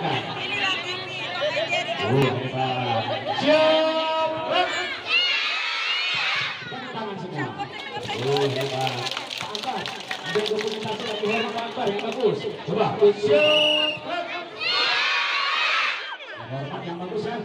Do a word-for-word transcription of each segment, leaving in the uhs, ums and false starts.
belakang. Oh, hebat. Siap. Tangan semua. Oh, hebat. Angkat. Ada dokumentasi lagi hormat angkat yang bagus. Coba. Siap. Hormat yang bagus ya.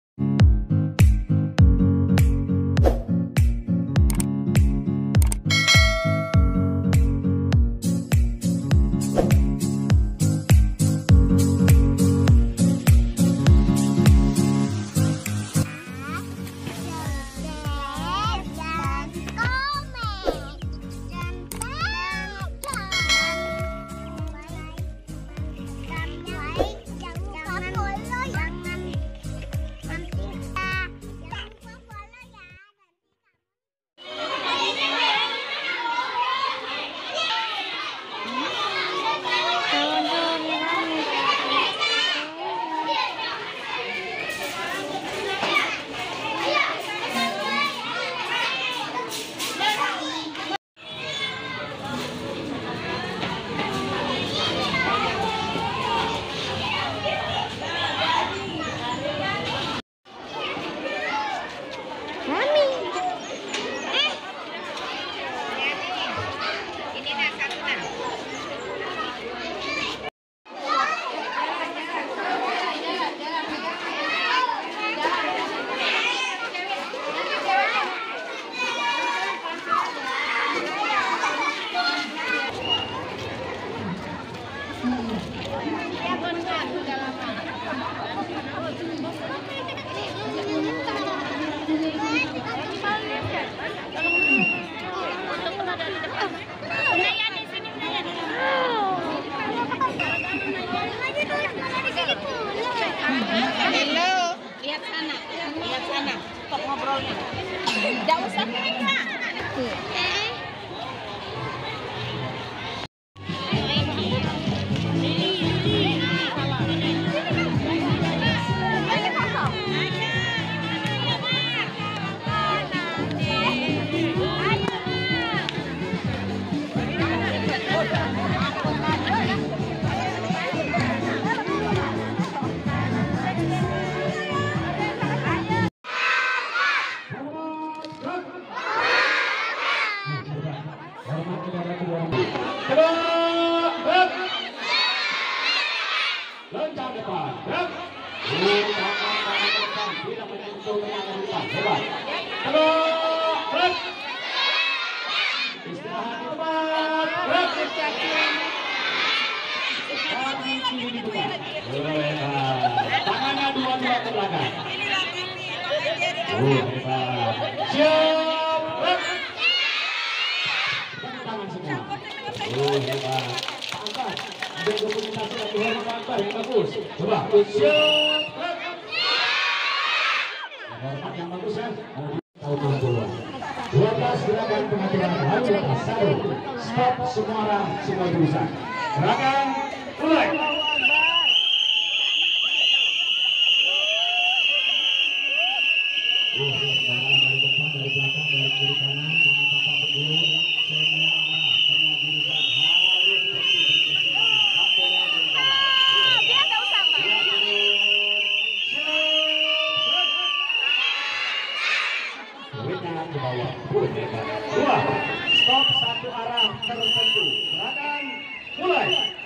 Lihat sana, lihat sana, stop ngobrolnya. Tidak usah mereka. Loncat depan, gerak. Tidak menyentuh dengan depan, hebat. Terus, gerak. Istirahat di tempat, gerak. Kaki kiri dibuka. Hebat. Tangannya dua-dua ke belakang. Oh, hebat. Siap, gerak. Tangan semua. Oh, hebat. Angkat. Ada dokumentasi lagi hormat angkat yang bagus. Coba. Siap. Hormat yang bagus ya. Tahun dua belas gerakan pengaturan lalu lintas. Satu. Stop semua orang, semua jurusan. Gerakan mulai. Dua, stop satu arah tertentu. Gerakan mulai.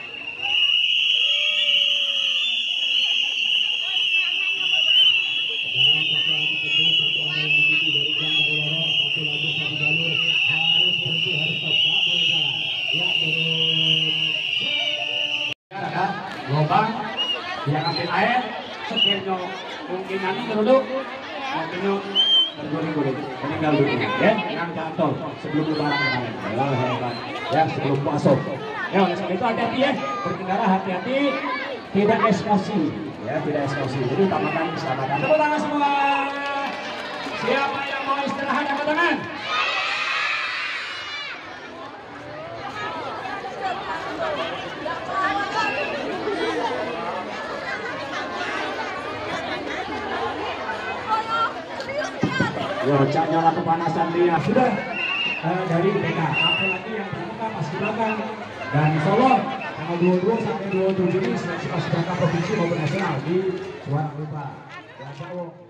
Lubang yang ambil air, setirnya mungkin nanti duduk, mungkin berguling-guling, meninggal dunia, ya, yang jatuh sebelum lebaran kemarin. Oh, hebat, ya, sebelum puasa. Ya, oleh sebab itu hati-hati ya, berkendara hati-hati, tidak emosi, ya, tidak emosi. Jadi utamakan keselamatan. Tepuk tangan semua. Siapa yang mau istirahat, angkat tangan. Yo, cak nyala kepanasan dia sudah uh, dari B K. Apalagi yang pertama pas di belakang dan Solo tanggal dua puluh dua sampai dua puluh tujuh ini seleksi paskibraka provinsi maupun nasional di Suara Lupa. Ya,